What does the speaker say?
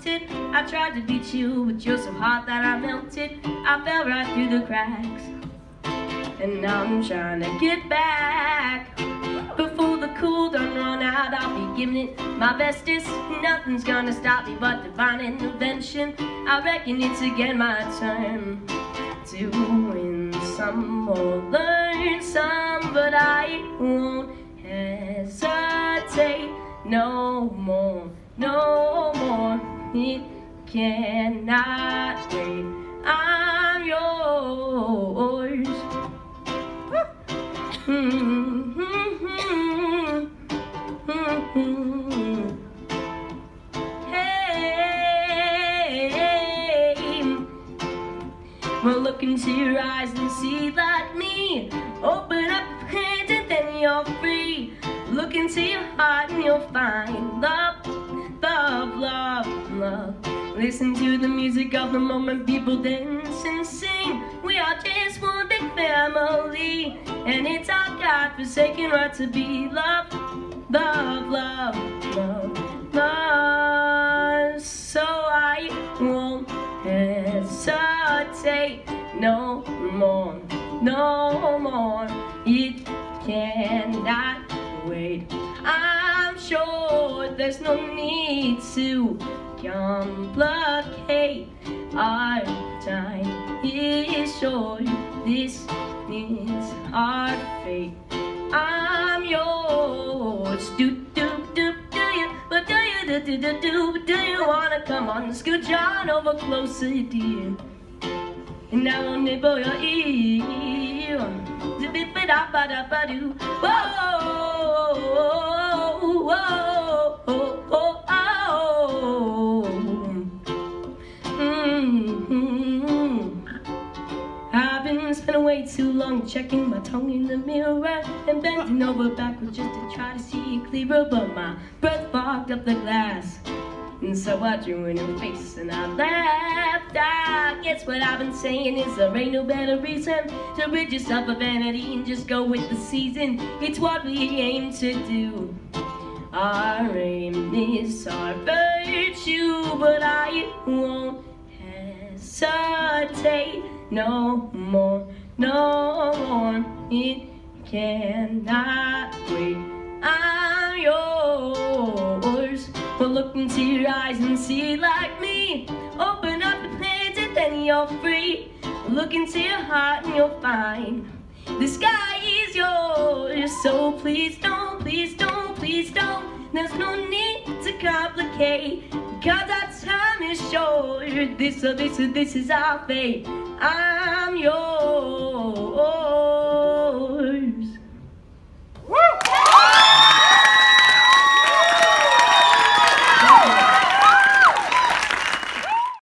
felt it. I tried to beat you, but you're so hot that I melted. I fell right through the cracks, and now I'm trying to get back. Before the cool done run out, I'll be giving it my bestest. Nothing's gonna stop me but divine intervention. I reckon it's again my turn to win some or learn some, but I won't hesitate no more, no more. It cannot wait. I'm yours. Hey, well, look into your eyes and see like me. Open up your hands and then you're free. Look into your heart and you'll find love, love, love, love. Listen to the music of the moment, people dance and sing. We are just one big family, and it's our God-forsaken right to be loved, love, love, love, love. So I won't hesitate no more, no more. It cannot wait. I'm sure there's no need to complicate. Our time is short. This is our fate. I'm yours. Do you? But do you wanna come on? Scoot on over closer, dear. And I will nibble your ear. Zip-it-ba-da-ba-da-ba-doo. Whoa, whoa, whoa, whoa. I've been spending way too long checking my tongue in the mirror and bending over backwards just to try to see it clearer, but my breath fogged up the glass. And so I drew in her face and I laughed. I guess what I've been saying is there ain't no better reason to rid yourself of vanity and just go with the season. It's what we aim to do. Our aim is our virtue, but I won't hesitate no more, no more. It cannot wait. I'm yours. Well, look into your eyes and see like me. Open up the hands and then you're free. Look into your heart and you'll find the sky is yours. So please don't, please don't, please don't. There's no need to complicate, because our time is short. This is our fate. I'm yours.